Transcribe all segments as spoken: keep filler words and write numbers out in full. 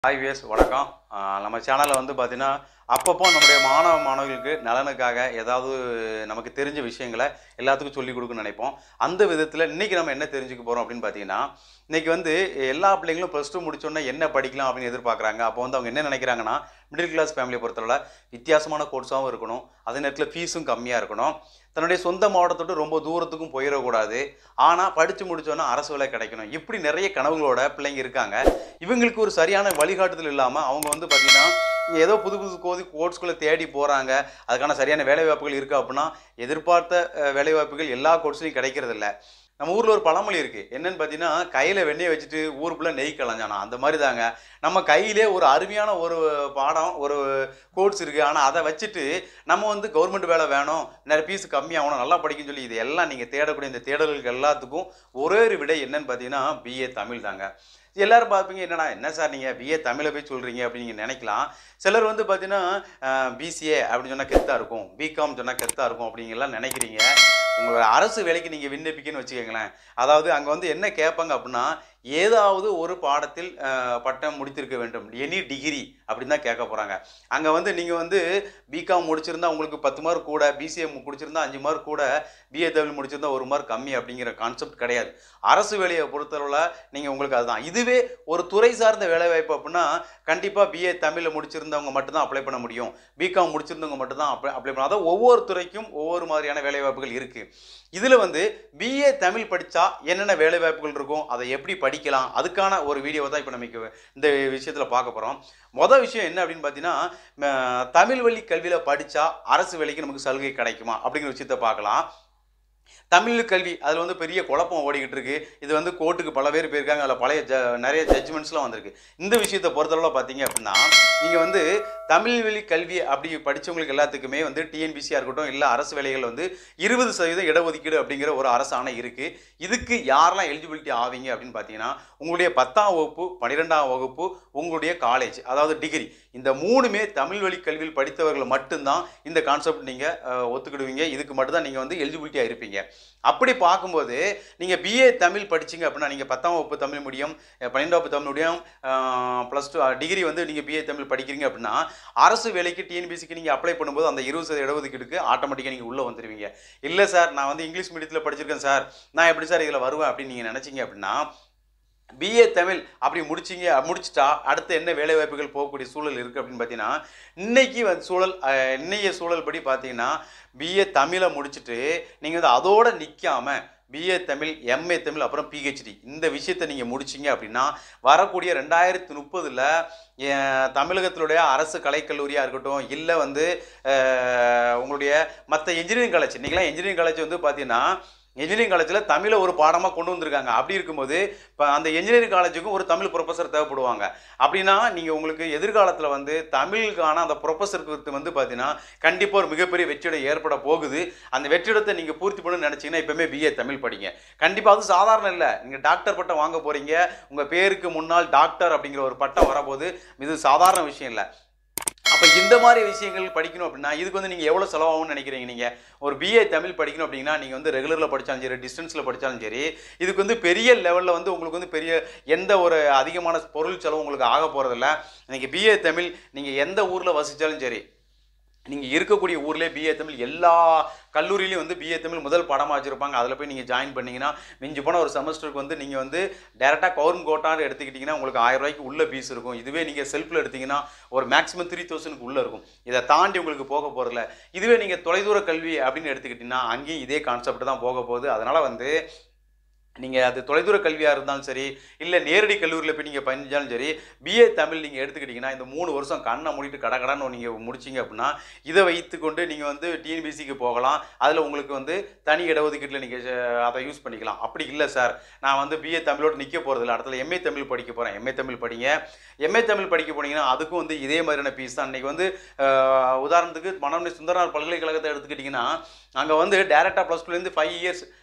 Hi vs வணக்கம். நம்ம சேனலில் வந்து பார்த்தீங்கன்னா அப்பப்போ நம்முடைய மாணவ மாணவிகளுக்கு நலனுக்காக ஏதாவது நமக்கு தெரிஞ்ச விஷயங்களை எல்லாத்துக்கும் சொல்லிக் கொடுக்குன்னு நினைப்போம். அந்த விதத்தில் இன்றைக்கி நம்ம என்ன தெரிஞ்சுக்க போகிறோம் அப்படின்னு பார்த்தீங்கன்னா, இன்றைக்கி வந்து எல்லா பிள்ளைங்களும் ப்ளஸ் டூ முடிச்சோன்னா என்ன படிக்கலாம் அப்படின்னு எதிர்பார்க்குறாங்க. அப்போ வந்து அவங்க என்ன நினைக்கிறாங்கன்னா, மிடில் கிளாஸ் ஃபேமிலியை பொறுத்தவரை வித்தியாசமான கோர்ஸாகவும் இருக்கணும், அதே நேரத்தில் ஃபீஸும் கம்மியாக இருக்கணும், தன்னுடைய சொந்த மாவட்டத்தோடு ரொம்ப தூரத்துக்கும் போயிடக்கூடாது, ஆனால் படித்து முடித்தோன்னா அரசு வேலை கிடைக்கணும், இப்படி நிறைய கனவுகளோட பிள்ளைங்க இருக்காங்க. இவங்களுக்கு ஒரு சரியான வழிகாட்டுதல் இல்லாமல் அவங்க வந்து பார்த்திங்கன்னா ஏதோ புது புது கோதி கோர்ஸ்குள்ளே தேடி போகிறாங்க. அதுக்கான சரியான வேலைவாய்ப்புகள் இருக்குது அப்படின்னா எதிர்பார்த்த வேலைவாய்ப்புகள் எல்லா கோர்ஸ்லையும் கிடைக்கிறதில்ல. நம்ம ஊரில் ஒரு பழமொழி இருக்குது, என்னென்னு பார்த்தீங்கன்னா, கையில் வெண்ணெயை வச்சுட்டு ஊருக்குள்ளே நெய் கலஞ்சானா, அந்த மாதிரி தாங்க. நம்ம கையிலே ஒரு அருமையான ஒரு பாடம் ஒரு கோர்ஸ் இருக்குது, ஆனால் அதை வச்சுட்டு நம்ம வந்து கவர்மெண்ட் வேலை வேணும், நிறைய ஃபீஸ் கம்மியாகணும், நல்லா படிக்குன்னு சொல்லி இது எல்லாம் நீங்கள் தேடக்கூடிய இந்த தேடல்களுக்கு எல்லாத்துக்கும் ஒரே ஒரு விடை என்னன்னு பார்த்தீங்கன்னா பிஏ தமிழ் தாங்க. எல்லோரும் பார்ப்பீங்க, என்னடா என்ன சார் நீங்கள் பிஏ தமிழை போய் சொல்கிறீங்க அப்படின்னு நீங்கள் நினைக்கலாம். சிலர் வந்து பார்த்தீங்கன்னா பிசிஏ அப்படின்னு சொன்னால் கெத்தாக இருக்கும், பிகாம் சொன்னால் கெத்தாக இருக்கும் அப்படிங்கலாம் நினைக்கிறீங்க. உங்களோட அரசு வேலைக்கு நீங்கள் விண்ணப்பிக்கன்னு வச்சுக்கோங்களேன், அதாவது அங்கே வந்து என்ன கேட்பாங்க அப்படின்னா, ஏதாவது ஒரு பாடத்தில் பட்டம் முடித்திருக்க வேண்டும், எனி டிகிரி அப்படின்னு தான் கேட்க போகிறாங்க. அங்கே வந்து நீங்கள் வந்து பிகாம் முடிச்சிருந்தா உங்களுக்கு பத்து மார்க் கூட, பிசிஏ முடிச்சிருந்தா அஞ்சு மார்க் கூட, பிஏ தமிழ் முடிச்சிருந்தா ஒரு மார்க் கம்மி அப்படிங்கிற கான்செப்ட் கிடையாது. அரசு வேலையை பொறுத்தளவில் நீங்கள் உங்களுக்கு அதுதான். இதுவே ஒரு துறை சார்ந்த வேலைவாய்ப்பு அப்படின்னா கண்டிப்பாக பிஏ தமிழில் முடிச்சிருந்தவங்க மட்டும்தான் அப்ளை பண்ண முடியும், பிகாம் முடிச்சிருந்தவங்க மட்டும்தான் அப்ளை அப்ளை பண்ண. அதாவது ஒவ்வொரு துறைக்கும் ஒவ்வொரு மாதிரியான வேலைவாய்ப்புகள் இருக்குது. இதில் வந்து பிஏ தமிழ் படித்தா என்னென்ன வேலைவாய்ப்புகள் இருக்கும், அதை எப்படி படிக்கலாம், அதுக்கான ஒரு வீடியோவை தான் இப்போ நமக்கு இந்த விஷயத்தில் பார்க்க போகிறோம். மொதல் விஷயம் என்ன அப்படின்னு பார்த்தீங்கன்னா, தமிழ் வழி கல்வியில் படித்தா அரசு வேலைக்கு நமக்கு சலுகை கிடைக்குமா அப்படிங்கிற விஷயத்தை பார்க்கலாம். தமிழ் கல்வி அதில் வந்து பெரிய குழப்பம் ஓடிக்கிட்டு இருக்கு. இது வந்து கோர்ட்டுக்கு பல பேர் போயிருக்காங்க, அதில் பழைய ஜ நிறைய ஜட்ஜ்மெண்ட்ஸ்லாம் வந்திருக்கு. இந்த விஷயத்தை பொறுத்தளவில் பார்த்தீங்க அப்படின்னா, நீங்கள் வந்து தமிழ் வழி கல்வி அப்படி படித்தவங்களுக்கு எல்லாத்துக்குமே வந்து டிஎன்பிசியாக இருக்கட்டும், இல்லை அரசு வேலைகள் வந்து இருபது சதவீதம் இடஒதுக்கீடு அப்படிங்கிற ஒரு அரசாணை இருக்குது. இதுக்கு யாரெல்லாம் எலிஜிபிலிட்டி ஆவீங்க அப்படின்னு பார்த்தீங்கன்னா, உங்களுடைய பத்தாம் வகுப்பு, பன்னிரெண்டாம் வகுப்பு, உங்களுடைய காலேஜ் அதாவது டிகிரி, இந்த மூணுமே தமிழ் வழி கல்வியில் படித்தவர்கள் மட்டும்தான் இந்த கான்செப்ட் நீங்கள் ஒத்துக்கிடுவீங்க. இதுக்கு மட்டும்தான் நீங்கள் வந்து எலிஜிபிலிட்டியாக இருப்பீங்க. அப்படி பார்க்கும்போது நீங்கள் பிஏ தமிழ் படிச்சிங்க அப்படின்னா, நீங்கள் பத்தாம் வகுப்பு தமிழ் மீடியம், பன்னெண்டாம் வகுப்பு Tamil medium, plus two degree வந்து நீங்கள் பிஏ தமிழ் படிக்கிறீங்க அப்படின்னா, அரசு வேலைக்கு டிஎன்பிசிக்கு நீங்கள் அப்ளை பண்ணும்போது அந்த இருபது சதவீத இடஒதுக்கீடுக்கு ஆட்டோமேட்டிக்காக நீங்கள் உள்ளே வந்துடுவீங்க. இல்லை சார், நான் வந்து இங்கிலீஷ் மீடியத்தில் படிச்சிருக்கேன் சார், நான் எப்படி சார் இதில் வருவேன் அப்படின்னு நீங்கள் நினச்சிங்க அப்படின்னா, பிஏ தமிழ் அப்படி முடிச்சிங்க முடிச்சிட்டா அடுத்து என்ன வேலைவாய்ப்புகள் போகக்கூடிய சூழல் இருக்குது அப்படின்னு பார்த்தீங்கன்னா, இன்றைக்கி வந்து சூழல் இன்னைய சூழல் படி பார்த்தீங்கன்னா, பிஏ தமிழை முடிச்சுட்டு நீங்கள் வந்து அதோடு நிற்காமல் பிஏ தமிழ், எம்ஏ தமிழ், அப்புறம் பிஹெச்டி இந்த விஷயத்தை நீங்கள் முடிச்சிங்க அப்படின்னா, வரக்கூடிய ரெண்டாயிரத்தி முப்பதில் தமிழகத்தினுடைய அரசு கலைக்கல்லூரியாக இருக்கட்டும், இல்லை வந்து உங்களுடைய மற்ற இன்ஜினியரிங் காலேஜ், இன்றைக்கெலாம் இன்ஜினியரிங் காலேஜ் வந்து பார்த்தீங்கன்னா இன்ஜினியரிங் காலேஜில் தமிழை ஒரு பாடமாக கொண்டு வந்திருக்காங்க. அப்படி இருக்கும்போது இப்போ அந்த இன்ஜினியரிங் காலேஜுக்கும் ஒரு தமிழ் ப்ரொஃபஸர் தேவைப்படுவாங்க. அப்படின்னா நீங்கள் உங்களுக்கு எதிர்காலத்தில் வந்து தமிழுக்கான அந்த ப்ரொஃபஸருக்கு வந்து பார்த்தீங்கன்னா கண்டிப்பாக ஒரு மிகப்பெரிய வெற்றிடம் ஏற்பட போகுது. அந்த வெற்றிடத்தை நீங்கள் பூர்த்தி பண்ணணும்னு நினச்சிங்கன்னா இப்போவுமே பிஏ தமிழ் படிங்க. கண்டிப்பாக அது சாதாரணம் இல்லை. நீங்கள் டாக்டர் பட்டம் வாங்க போகிறீங்க, உங்கள் பேருக்கு முன்னால் டாக்டர் அப்படிங்கிற ஒரு பட்டம் வரப்போது, இது சாதாரண விஷயம் இல்லை. அப்போ இந்த மாதிரி விஷயங்கள் படிக்கணும் அப்படின்னா இதுக்கு வந்து நீங்கள் எவ்வளோ செலவாகும்னு நினைக்கிறீங்க? நீங்கள் ஒரு பிஏ தமிழ் படிக்கணும் அப்படின்னா நீங்கள் வந்து ரெகுலரில் படித்தாலும் சரி, டிஸ்டன்ஸில் படித்தாலும் சரி, இதுக்கு வந்து பெரிய லெவலில் வந்து உங்களுக்கு வந்து பெரிய எந்த ஒரு அதிகமான பொருள் செலவு உங்களுக்கு ஆக போகிறதில்ல. நீங்கள் பிஏ தமிழ் நீங்கள் எந்த ஊரில் வசித்தாலும் சரி, நீங்கள் இருக்கக்கூடிய ஊர்லேயே பிஏ தமிழ் எல்லா கல்லூரியிலையும் வந்து பிஏ தமிழ் முதல் பாடமாக வச்சுருப்பாங்க. அதில் போய் நீங்கள் ஜாயின் பண்ணிங்கன்னா மிஞ்சி போன ஒரு செமஸ்டருக்கு வந்து நீங்கள் வந்து டேரெக்டாக கவர்மெண்ட் கோட்டான்னு எடுத்துக்கிட்டிங்கன்னா உங்களுக்கு ஆயிரம் ரூபாய்க்கு உள்ள ஃபீஸ் இருக்கும். இதுவே நீங்கள் செல்ஃபில் எடுத்திங்கன்னா ஒரு மேக்ஸிமம் த்ரீ தௌசண்ட்க்கு உள்ளே இருக்கும். இதை தாண்டி உங்களுக்கு போக போகிறதில்ல. இதுவே நீங்கள் தொலைதூர கல்வி அப்படின்னு எடுத்துக்கிட்டிங்கன்னா அங்கேயும் இதே கான்செப்ட் தான் போக போகுது. அதனால் வந்து நீங்கள் அது தொலைதூர கல்வியாக இருந்தாலும் சரி, இல்லை நேரடி கல்லூரியில் போய் நீங்கள் பயின்றாலும் சரி, பிஏ தமிழ் நீங்கள் எடுத்துக்கிட்டிங்கன்னா இந்த மூணு வருஷம் கண்ணை மூடிட்டு கட கடன்னு நீங்கள் முடிச்சிங்க அப்படின்னா இதை வைத்துக்கொண்டு நீங்கள் வந்து டிஎன்பிசிக்கு போகலாம். அதில் உங்களுக்கு வந்து தனி இடஒதுக்கீட்டில் நீங்கள் அதை யூஸ் பண்ணிக்கலாம். அப்படி இல்லை சார், நான் வந்து பிஏ தமிழோடு நிற்க போகிறதில்ல, இடத்துல எம்ஏ தமிழ் படிக்க போகிறேன், எம்ஏ தமிழ் படிங்க. எம்ஏ தமிழ் படிக்க போனீங்கன்னா அதுக்கும் வந்து இதே மாதிரியான ஃபீஸ் தான். இன்றைக்கி வந்து உதாரணத்துக்கு மனோன்மணி சுந்தரனார் பல்கலைக்கழகத்தை எடுத்துக்கிட்டிங்கன்னா அங்கே வந்து டேரெக்டாக ப்ளஸ் டூலேருந்து ஃபைவ் இயர்ஸ்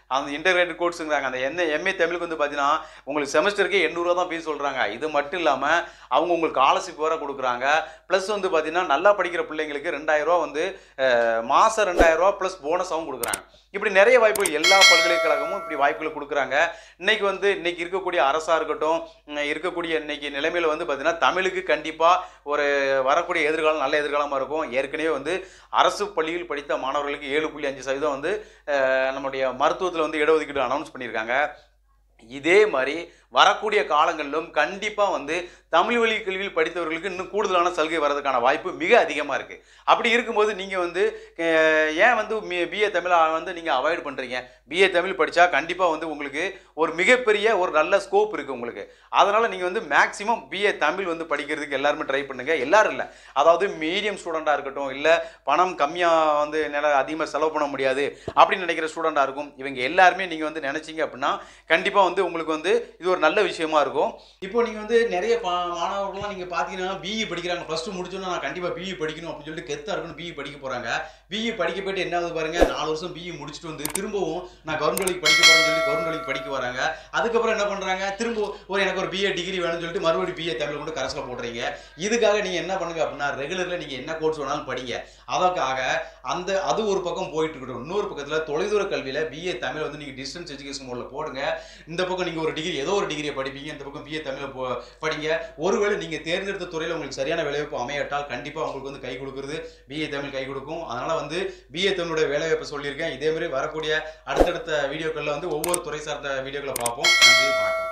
அந்த இன்டகிரேட்டட் கோர்ஸுங்கிறாங்க. அந்த என்ன எம்ஏ தமிழுக்கு வந்து பார்த்தீங்கன்னா உங்களுக்கு செமஸ்டருக்கு எண்ணூறுவா தான் ஃபீஸ் சொல்கிறாங்க. இது மட்டும் இல்லாமல் அவங்க உங்களுக்கு ஸ்காலர்ஷிப் வேறு கொடுக்குறாங்க. ப்ளஸ் வந்து பார்த்தீங்கன்னா நல்லா படிக்கிற பிள்ளைங்களுக்கு ரெண்டாயிரம் ரூபா வந்து மாதம் ரெண்டாயிரம் ரூபா ப்ளஸ் போனஸாகவும் கொடுக்குறாங்க. இப்படி நிறைய வாய்ப்புகள் எல்லா பல்கலைக்கழகமும் இப்படி வாய்ப்புகளை கொடுக்குறாங்க. இன்னைக்கு வந்து இன்னைக்கு இருக்கக்கூடிய அரசாக இருக்கட்டும், இருக்கக்கூடிய இன்னைக்கு நிலைமையில் வந்து பார்த்தீங்கன்னா தமிழுக்கு கண்டிப்பாக ஒரு வரக்கூடிய எதிர்காலம் நல்ல எதிர்காலமாக இருக்கும். ஏற்கனவே வந்து அரசு பள்ளியில் படித்த மாணவர்களுக்கு ஏழு புள்ளி அஞ்சு சதவீதம் வந்து நம்முடைய மருத்துவத்தில் வந்து இடஒதுக்கீடு அனௌன்ஸ் பண்ணியிருக்காங்க. இதே மாதிரி வரக்கூடிய காலங்களிலும் கண்டிப்பாக வந்து தமிழ் வழி கல்வியில் படித்தவர்களுக்கு இன்னும் கூடுதலான சலுகை வரதுக்கான வாய்ப்பு மிக அதிகமாக இருக்குது. அப்படி இருக்கும்போது நீங்கள் வந்து ஏன் வந்து பிஏ தமிழை வந்து நீங்கள் அவாய்ட் பண்ணுறீங்க? பிஏ தமிழ் படித்தா கண்டிப்பாக வந்து உங்களுக்கு ஒரு மிகப்பெரிய ஒரு நல்ல ஸ்கோப் இருக்குது உங்களுக்கு. அதனால் நீங்கள் வந்து மேக்ஸிமம் பிஏ தமிழ் வந்து படிக்கிறதுக்கு எல்லாருமே ட்ரை பண்ணுங்கள். எல்லோரும் இல்லை, அதாவது மீடியம் ஸ்டூடெண்ட்டாக இருக்கட்டும், இல்லை பணம் கம்மியாக வந்து நில அதிகமாக செலவு பண்ண முடியாது அப்படின்னு நினைக்கிற ஸ்டூடெண்ட்டாக இருக்கும், இவங்க எல்லாருமே நீங்கள் வந்து நினச்சிங்க அப்படின்னா கண்டிப்பாக வந்து உங்களுக்கு வந்து இது ஒரு நல்ல விஷயமா இருக்கும். இப்போ நீங்கள் வந்து நிறைய மாணவர்கள்லாம் நீங்கள் பார்த்தீங்கன்னா பிஇ படிக்கிறாங்க. ப்ளஸ் டூ முடிச்சோன்னா நான் கண்டிப்பாக பிஇ படிக்கணும் அப்படின்னு சொல்லிட்டு கெத்தாக இருக்கணும் பிஇ படிக்க போகிறாங்க. பிஇ படிக்க போயிட்டு என்ன ஆகுது பாருங்க, நாலு வருஷம் பிஇ முடிச்சுட்டு வந்து திரும்பவும் நான் கவர்மெண்ட் வேலைக்கு படிக்க போகிறேன்னு சொல்லி கவர்மெண்ட் வேலைக்கு படிக்க வராங்க. அதுக்கப்புறம் என்ன பண்ணுறாங்க, திரும்ப ஒரு எனக்கு ஒரு பிஏ டிகிரி வேணும்னு சொல்லிட்டு மறுபடியும் பிஏ தமிழ் கொண்டு கரஸில் போடுறீங்க. இதுக்காக நீங்கள் என்ன பண்ணுங்க அப்படின்னா ரெகுலரில் நீங்கள் என்ன கோர்ஸ் வேணாலும் படிங்க. அதற்காக அந்த அது ஒரு பக்கம் போயிட்டு இருக்கட்டும். இன்னொரு பக்கத்தில் தொலைதூர கல்வியில் பிஏ தமிழ் வந்து நீங்கள் டிஸ்டன்ஸ் எஜுகேஷன் மோடில் போடுங்க. இந்த பக்கம் நீங்கள் ஒரு டிகிரி ஏதோ ஒரு டிகிரியை படிப்பீங்க, இந்த பக்கம் பிஏ தமிழை போ படிங்க. ஒருவேளை நீங்கள் தேர்ந்தெடுத்த துறையில் உங்களுக்கு சரியான வேலைவாய்ப்பு அமையட்டால் கண்டிப்பாக உங்களுக்கு வந்து கை கொடுக்குறது பிஏ தமிழ் கை கொடுக்கும். அதனால் வந்து பிஏ தமிழுடைய வேலைவாய்ப்பு சொல்லியிருக்கேன். இதே மாதிரி வரக்கூடிய அடுத்தடுத்த வீடியோக்களில் வந்து ஒவ்வொரு துறை சார்ந்த வீடியோக்களை பார்ப்போம். நன்றி, வணக்கம்.